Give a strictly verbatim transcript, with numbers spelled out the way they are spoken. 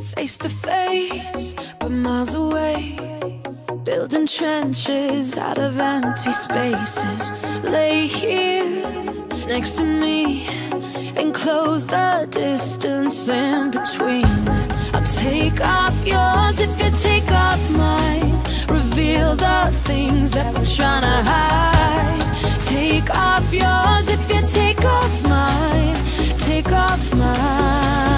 face to face, but miles away. Building trenches out of empty spaces. Lay here next to me and close the distance in between. I'll take off yours if you take off mine. Reveal the things that we're trying to hide. Take off yours if you take off mine. Take off mine.